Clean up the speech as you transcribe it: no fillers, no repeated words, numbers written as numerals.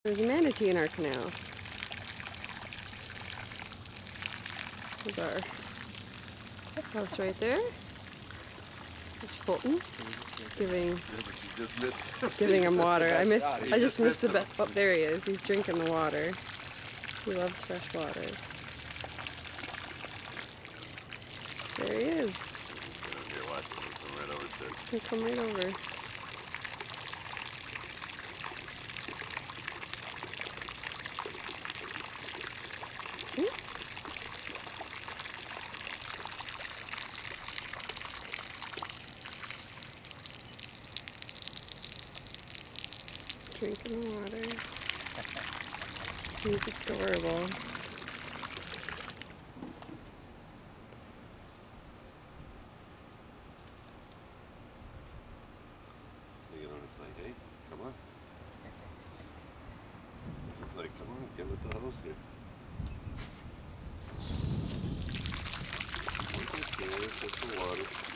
There's a manatee in our canal. There's our house right there. There's Fulton giving him water. I just missed the best. Oh, there he is. He's drinking the water. He loves fresh water. There he is. He'll come right over. Drinking the water. He's adorable. Take it on its leg, hey? Come on. It's like, come on, get with the hose here. Look at this, that's the water.